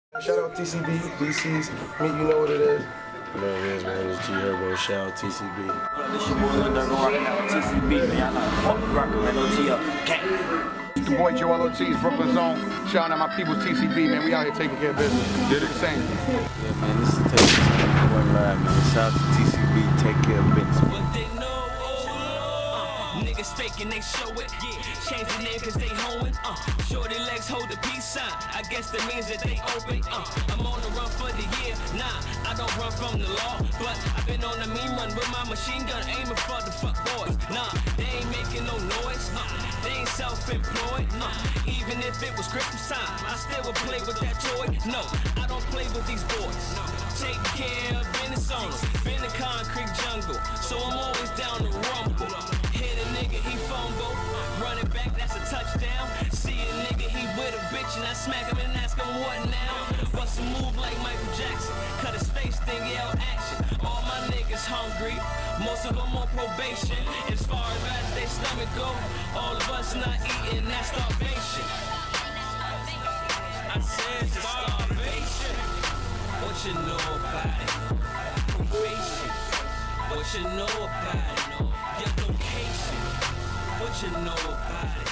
Shout out TCB, DC's, me, you know what it is. You know what it is, man. It's Herbo, shout out TCB. This your boy Lil Durk rocking out TCB, man. Y'all know fuck rockin', man. OTF. It's the boy Joell Ortiz, Brooklyn Zone. Shouting out my people's TCB, man. We out here taking care of business. Did it the same. Yeah, man. This is One Live, man. Shout out to TCB, take care of business. What they know, niggas faking, they show it. Change the name cause they hoeing. Shorty legs hold the peace sign. I guess that means that they open. I'm on the run for the year. Nah, I don't run from the law, but I've been on a mean run with my machine gun aiming for the fuck boys. Nah, they ain't making no noise. They ain't self-employed. Even if it was Christmas time, I still would play with that toy. No, I don't play with these boys. Take care of business owners. Been the concrete jungle, so I'm always down to rumble. Hit a nigga, he fumble. Running back, that's a touchdown. See a nigga, he with a bitch, and I smack him and ask him what now. Bust a move like Michael Jackson. Cut his face, then yell action. All my niggas hungry, most of them on probation. As far as they stomach go, all of us not eating, that's starvation. I said starvation. What you know about it? Probation. What you know about it? Your location. What you know about it?